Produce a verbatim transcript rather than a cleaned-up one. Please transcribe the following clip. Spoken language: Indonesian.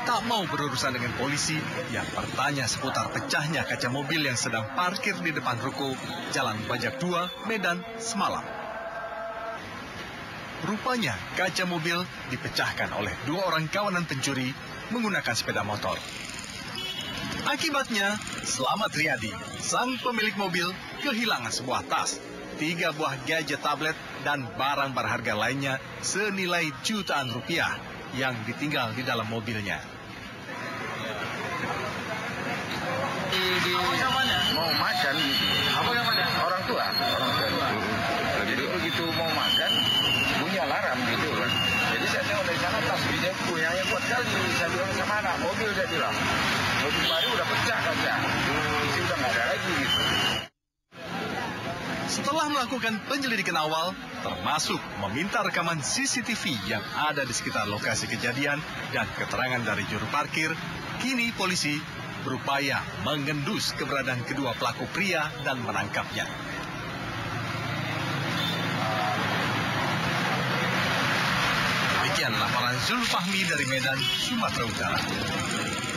tak mau berurusan dengan polisi yang bertanya seputar pecahnya kaca mobil yang sedang parkir di depan ruko Jalan Bajak dua, Medan semalam. Rupanya kaca mobil dipecahkan oleh dua orang kawanan pencuri menggunakan sepeda motor. Akibatnya, Slamet Riyadi, sang pemilik mobil, kehilangan sebuah tas, tiga buah gadget tablet, dan barang berharga lainnya senilai jutaan rupiah yang ditinggal di dalam mobilnya. Apa namanya? Mau makan gitu. Apa namanya? Orang tua. Orang tua. Jadi begitu mau makan, bunyi alarm gitu kan. Jadi saya tengok dari sana tas punya punyanya kuat kali. Saya bilang sama anak, mobil saya bilang. Mobil baru udah pecah kaca. Isi udah nggak ada lagi gitu. Setelah melakukan penyelidikan awal, termasuk meminta rekaman C C T V yang ada di sekitar lokasi kejadian dan keterangan dari juru parkir, kini polisi berupaya mengendus keberadaan kedua pelaku pria dan menangkapnya. Demikian laporan Zulfahmi dari Medan, Sumatera Utara.